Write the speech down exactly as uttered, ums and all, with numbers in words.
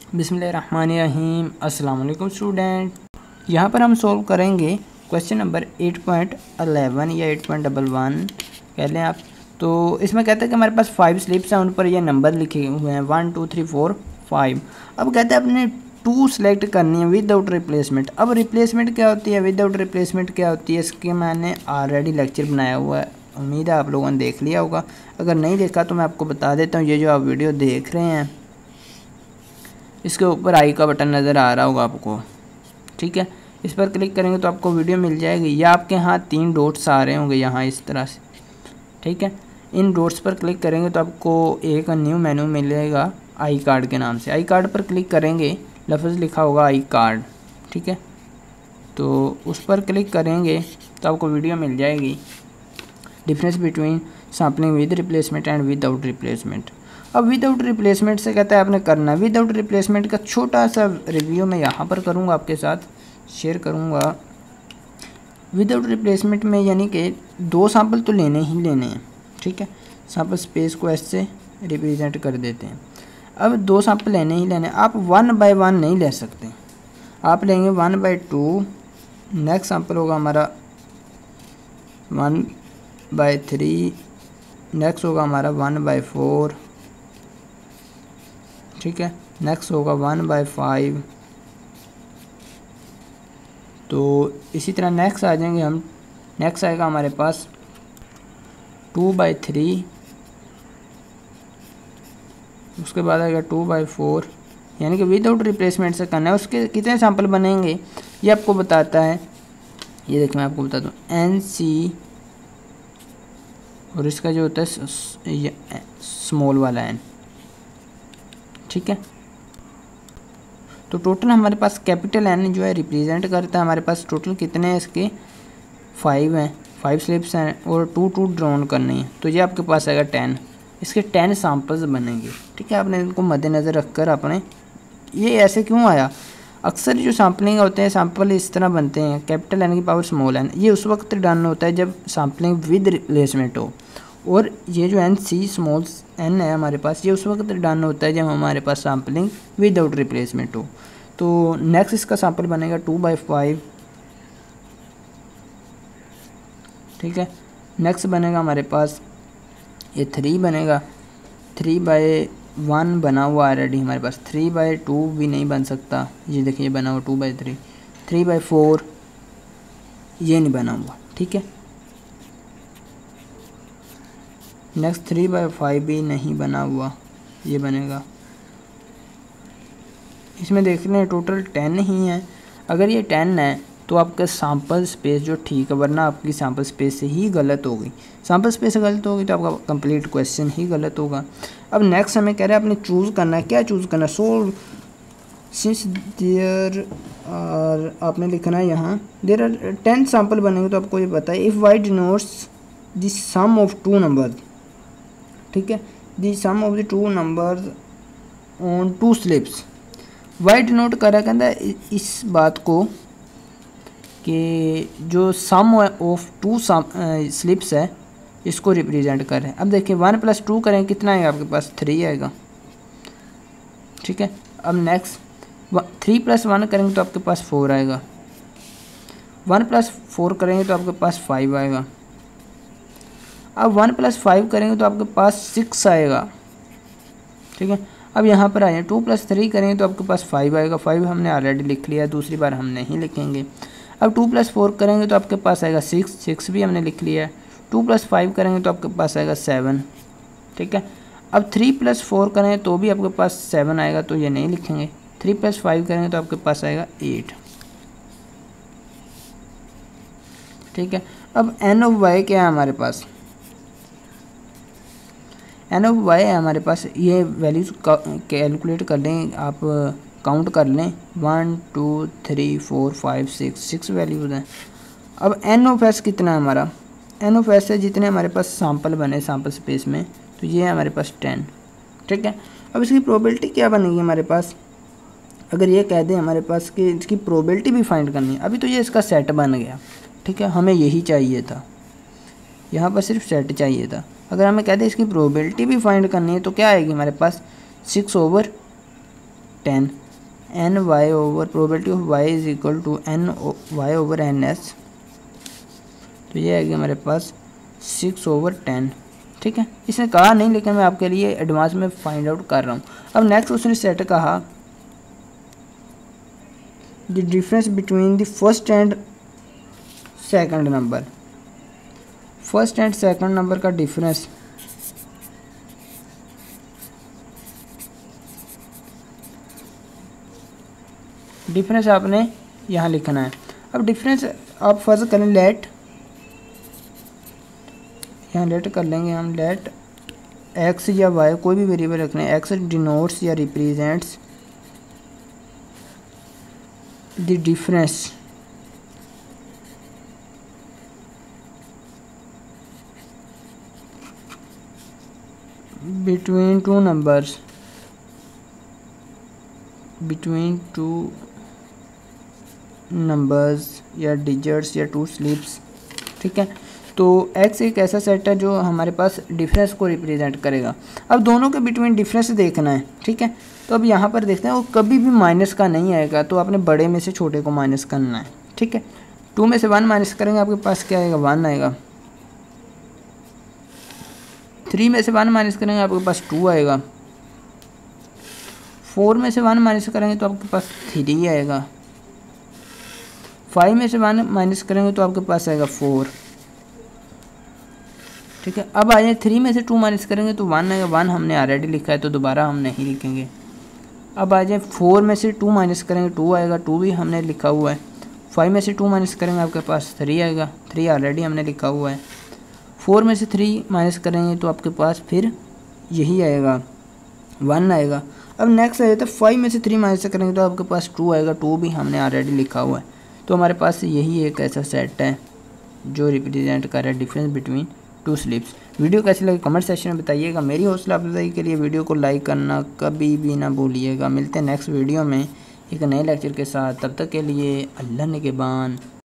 बिस्मिल्लाहिर्रहमानिर्रहीम। अस्सलाम वालेकुम स्टूडेंट। यहाँ पर हम सॉल्व करेंगे question number eight point eleven या एट पॉइंट वन वन कह लें आप। तो इसमें कहते हैं कि हमारे पास फाइव स्लिप्स हैं, उन पर ये नंबर लिखे हुए हैं one two three four five. अब कहते हैं अपने टू सेलेक्ट करनी है विदाउट रिप्लेसमेंट। अब रिप्लेसमेंट क्या होती है, विदाउट रिप्लेसमेंट क्या होती है, इसके मैंने ऑलरेडी लेक्चर बनाया हुआ है, उम्मीद है आप लोगों ने देख लिया होगा। अगर नहीं देखा तो मैं आपको बता देता हूँ। ये जो आप वीडियो देख रहे हैं इसके ऊपर आई का बटन नज़र आ रहा होगा आपको, ठीक है। इस पर क्लिक करेंगे तो आपको वीडियो मिल जाएगी। या आपके यहाँ तीन डॉट्स आ रहे होंगे यहाँ इस तरह से, ठीक है। इन डॉट्स पर क्लिक करेंगे तो आपको एक न्यू मेनू मिलेगा आई कार्ड के नाम से। आई कार्ड पर क्लिक करेंगे, लफ्ज़ लिखा होगा आई कार्ड, ठीक है। तो उस पर क्लिक करेंगे तो आपको वीडियो मिल जाएगी difference between sampling with replacement and without replacement. अब विदाउट रिप्लेसमेंट से कहता है आपने करना, विदाउट रिप्लेसमेंट का छोटा सा रिव्यू मैं यहाँ पर करूँगा, आपके साथ शेयर करूँगा। विदाउट रिप्लेसमेंट में यानी कि दो सैंपल तो लेने ही लेने हैं, ठीक है। सैंपल स्पेस को ऐसे रिप्रेजेंट कर देते हैं। अब दो सैंपल लेने ही लेने, आप वन बाय वन नहीं ले सकते, आप लेंगे one by two. Next sample होगा हमारा वन बाय थ्री, नेक्स्ट होगा हमारा वन बाय फोर, ठीक है। नेक्स्ट होगा वन बाय फाइव। तो इसी तरह नेक्स्ट आ जाएंगे हम, नेक्स्ट आएगा हमारे पास टू बाय थ्री, उसके बाद आएगा टू बाय फोर। यानी कि विदाउट रिप्लेसमेंट से करना है। उसके कितने सैंपल बनेंगे ये आपको बताता है। ये देखिए मैं आपको बताता हूँ एन सी, और इसका जो होता है स्मॉल वाला एन, ठीक है। तो टोटल हमारे पास कैपिटल एन जो है रिप्रेजेंट करता है। हमारे पास टोटल कितने हैं इसके, फाइव हैं, फाइव स्लिप्स हैं और टू टू ड्रॉन करनी है। तो ये आपके पास आएगा टेन, इसके टेन सैंपल्स बनेंगे, ठीक है। आपने इनको मद्देनज़र रखकर आपने, ये ऐसे क्यों आया, अक्सर जो सैम्पलिंग होते हैं सैंपल इस तरह बनते हैं कैपिटल एन की पावर स्मॉल एन। ये उस वक्त डन होता है जब सैम्पलिंग विद रिप्लेसमेंट हो, और ये जो एन सी स्मॉल एन है हमारे पास, ये उस वक्त डन होता है जब हमारे पास सैम्पलिंग विदाउट रिप्लेसमेंट हो। तो नेक्स्ट इसका सैंपल बनेगा टू बाई फाइव, ठीक है। नेक्स्ट बनेगा हमारे पास ये थ्री बनेगा, थ्री बाई वन बना हुआ ऑलरेडी हमारे पास, थ्री बाई टू भी नहीं बन सकता। ये देखिए ये बना हुआ two by three, three by four ये नहीं बना हुआ, ठीक है। नेक्स्ट थ्री बाई फाइव भी नहीं बना हुआ, ये बनेगा। इसमें देख लें टोटल टेन ही है। अगर ये टेन है तो आपका सैम्पल स्पेस जो ठीक है, वरना आपकी सैम्पल स्पेस से ही गलत हो गई। सैम्पल स्पेस से गलत होगी तो आपका कंप्लीट क्वेश्चन ही गलत होगा। अब नेक्स्ट हमें कह रहे हैं आपने चूज़ करना है, क्या चूज़ करना है, सोल्व सिंस देयर और आपने लिखना है यहाँ देयर आर टेन सैम्पल बनेंगे। तो आपको ये बताए if Y denotes the sum of two number, ठीक है, the sum of the two numbers on two slips. Y denote करा कहता इस बात को कि जो सम ऑफ टू स्लिप्स है इसको रिप्रेजेंट करें। अब देखिए वन प्लस टू करें कितना आएगा आपके पास, थ्री आएगा, ठीक है। अब नेक्स्ट थ्री प्लस वन करेंगे तो आपके पास फोर आएगा, वन प्लस फोर करेंगे तो आपके पास फाइव आएगा। अब वन प्लस फाइव करेंगे तो आपके पास सिक्स आएगा, ठीक है। अब यहाँ पर आए टू प्लस थ्री करेंगे तो आपके पास फाइव आएगा, फाइव हमने ऑलरेडी लिख लिया, दूसरी बार हम नहीं लिखेंगे। अब टू प्लस फोर करेंगे तो आपके पास आएगा सिक्स, सिक्स भी हमने लिख लिया है। टू प्लस फाइव करेंगे तो आपके पास आएगा सेवन, ठीक है। अब थ्री प्लस फोर करेंगे तो भी आपके पास सेवन आएगा, तो ये नहीं लिखेंगे। थ्री प्लस फाइव करेंगे तो आपके पास आएगा एट, ठीक है। अब एन ऑफ वाई क्या है हमारे पास, एन ऑफ वाई है हमारे पास, ये वैल्यूज़ कैलकुलेट कर लें आप, काउंट कर लें one two three four five six, six values हैं। अब एन ऑफ एस कितना है हमारा, एन ऑफ एस है जितने हमारे पास सैंपल बने सैंपल स्पेस में, तो ये है हमारे पास टेन, ठीक है। अब इसकी प्रोबेबिलिटी क्या बनेगी हमारे पास, अगर ये कह दें हमारे पास कि इसकी प्रोबेबिलिटी भी फाइंड करनी है। अभी तो ये इसका सेट बन गया, ठीक है, हमें यही चाहिए था, यहाँ पर सिर्फ सेट चाहिए था। अगर हमें कह दें इसकी प्रोबेबिलिटी भी फाइंड करनी है तो क्या आएगी हमारे पास, six over ten N Y over probability of Y is equal to N Y over N S, तो ये आएगी हमारे पास सिक्स ओवर टेन। ठीक है, इसने कहा नहीं लेकिन मैं आपके लिए एडवांस में फाइंड आउट कर रहा हूँ। अब नेक्स्ट उसने सेट कहा the difference between the first and second number, first and second number का डिफरेंस डिफरेंस आपने यहाँ लिखना है। अब डिफरेंस आप फर्ज करें लेट, यहाँ लेट कर लेंगे हम, लेट एक्स या वाई कोई भी वेरिएबल रखना है, एक्स डिनोट्स या represents the difference between two numbers, between two numbers या डिजिट्स या टू स्लिप्स। ठीक है, तो x एक ऐसा सेट है जो हमारे पास डिफरेंस को रिप्रेजेंट करेगा। अब दोनों के बिटवीन डिफरेंस देखना है। ठीक है, तो अब यहाँ पर देखते हैं वो कभी भी माइनस का नहीं आएगा, तो आपने बड़े में से छोटे को माइनस करना है। ठीक है, टू में से वन माइनस करेंगे आपके पास क्या आएगा, वन आएगा। थ्री में से वन माइनस करेंगे आपके पास टू आएगा। फोर में से वन माइनस करेंगे तो आपके पास थ्री आएगा। फाइव में से वन माइनस करेंगे तो आपके पास आएगा फोर। ठीक है, अब आ जाए थ्री में से टू माइनस करेंगे तो वन आएगा, वन हमने ऑलरेडी लिखा है तो दोबारा हम नहीं लिखेंगे। अब आ जाए फोर में से टू माइनस करेंगे टू आएगा, टू भी हमने लिखा हुआ है। फाइव में से टू माइनस करेंगे आपके पास थ्री आएगा, थ्री ऑलरेडी हमने लिखा हुआ है। फोर में से थ्री माइनस करेंगे तो आपके पास फिर यही आएगा, वन आएगा। अब नेक्स्ट आ जाता है फाइव में से थ्री माइनस करेंगे तो आपके पास टू आएगा, टू भी हमने ऑलरेडी लिखा हुआ है। तो हमारे पास यही एक ऐसा सेट है जो रिप्रेजेंट कर रहा है difference between two slips. Video कैसी लगी कमेंट सेक्शन में बताइएगा। मेरी हौसला अफजाई के लिए वीडियो को लाइक करना कभी भी ना भूलिएगा। मिलते हैं नेक्स्ट वीडियो में एक नए लेक्चर के साथ, तब तक के लिए अल्लाह निगहबान।